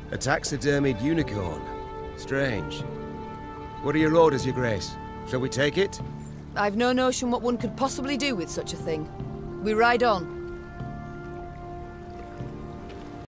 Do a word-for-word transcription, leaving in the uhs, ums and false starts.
A taxidermied unicorn. Strange. What are your orders, Your Grace? Shall we take it? I've no notion what one could possibly do with such a thing. We ride on.